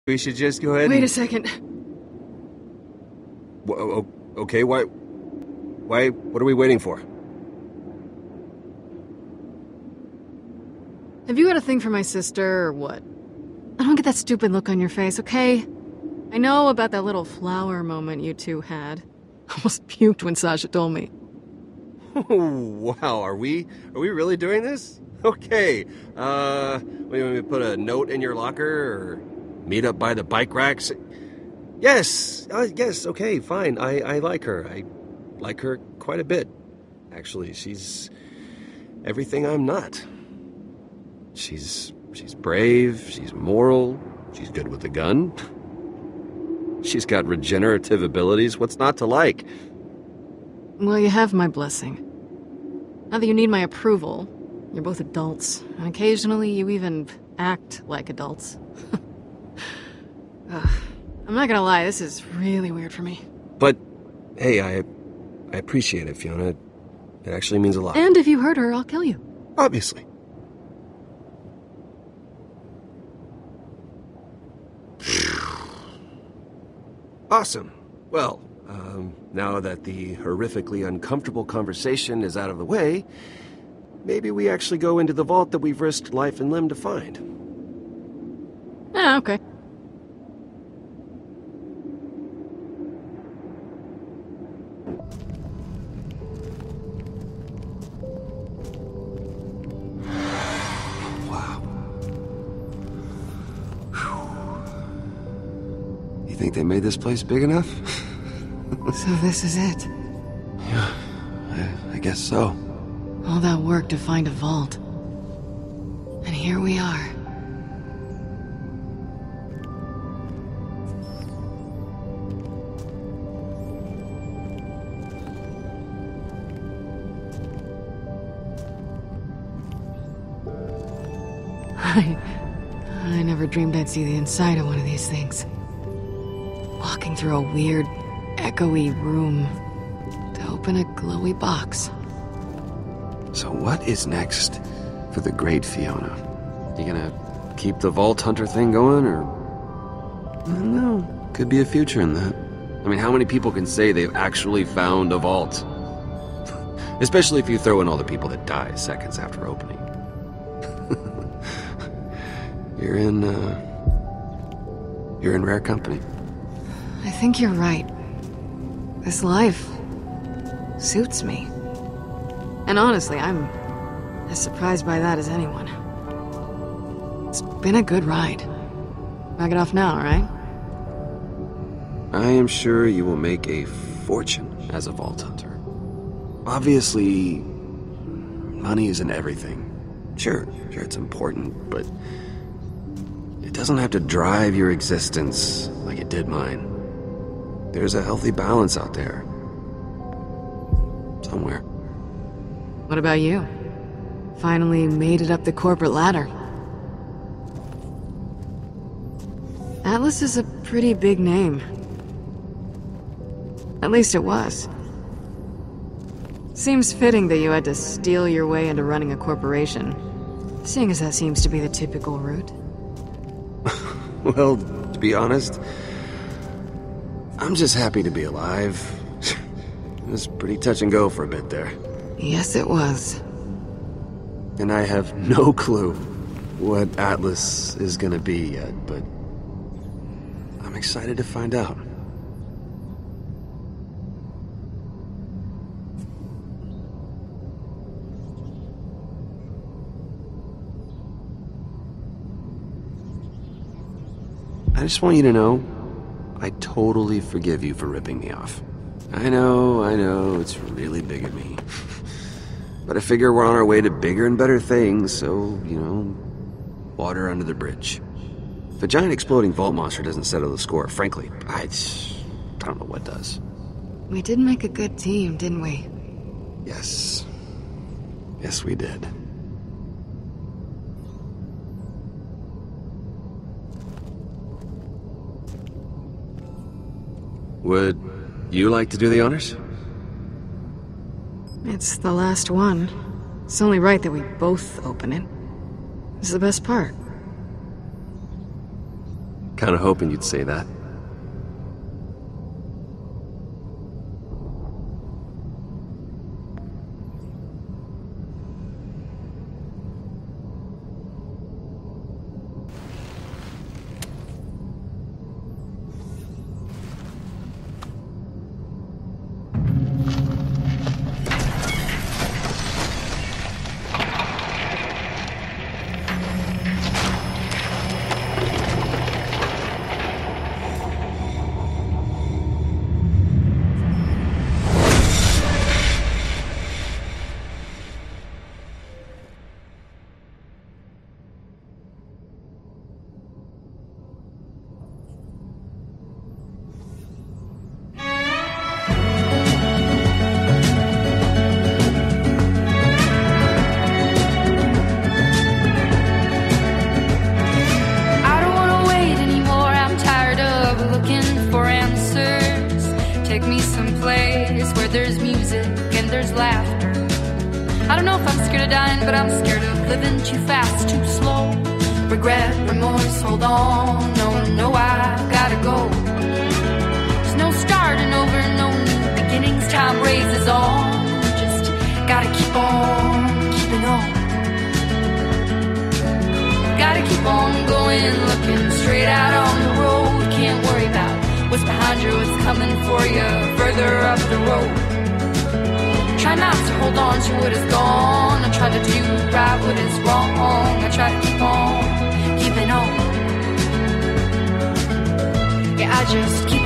We should just go ahead Wait and... a second. Okay, why, what are we waiting for? Have you got a thing for my sister, or what? I don't get that stupid look on your face, okay? I know about that little flower moment you two had. I almost puked when Sasha told me. Oh, wow, are we really doing this? Okay, wait, want me to put a note in your locker, or meet up by the bike racks? Yes, okay, fine, I like her. I like her quite a bit. Actually, she's everything I'm not. She's brave, she's moral, she's good with a gun. She's got regenerative abilities, what's not to like? Well, you have my blessing. Not that you need my approval. You're both adults, and occasionally you even act like adults. I'm not gonna lie, this is really weird for me. But, hey, I appreciate it, Fiona. It actually means a lot. And if you hurt her, I'll kill you. Obviously. Awesome. Well, now that the horrifically uncomfortable conversation is out of the way, maybe we actually go into the vault that we've risked life and limb to find. Okay. Wow. You think they made this place big enough? So this is it. Yeah, I guess so. All that work to find a vault. And here we are. I never dreamed I'd see the inside of one of these things. Walking through a weird, echoey room to open a glowy box. So what is next for the great Fiona? You gonna keep the Vault Hunter thing going, or... I don't know. Could be a future in that. I mean, how many people can say they've actually found a vault? Especially if you throw in all the people that die seconds after opening. You're in rare company. I think you're right. This life suits me. And honestly, I'm as surprised by that as anyone. It's been a good ride. I'll get off now, right? I am sure you will make a fortune as a Vault Hunter. Obviously, money isn't everything. Sure, it's important, but it doesn't have to drive your existence like it did mine. There's a healthy balance out there. Somewhere. What about you? Finally made it up the corporate ladder. Atlas is a pretty big name. At least it was. Seems fitting that you had to steal your way into running a corporation, seeing as that seems to be the typical route. Well, to be honest, I'm just happy to be alive. It was pretty touch and go for a bit there. Yes, it was. And I have no clue what Atlas is gonna be yet, but I'm excited to find out. I just want you to know, I totally forgive you for ripping me off. I know, it's really big of me. But I figure we're on our way to bigger and better things, so, water under the bridge. If a giant exploding vault monster doesn't settle the score, frankly, I don't know what does. We did make a good team, didn't we? Yes. Yes, we did. Would you like to do the honors? It's the last one. It's only right that we both open it. It's the best part. kind of hoping you'd say that. Take me someplace where there's music and there's laughter. I don't know if I'm scared of dying, but I'm scared of living too fast, too slow. Regret, remorse, hold on. No, I gotta go. There's no starting over, no new beginnings. Time raises on. Just gotta keep on keeping on. Gotta keep on going, looking straight out on the road. Can't worry about what's behind you, what's coming for you further up the road. Try not to hold on to what is gone. I try to do right what is wrong. I try to keep on keeping on. Yeah, I just keep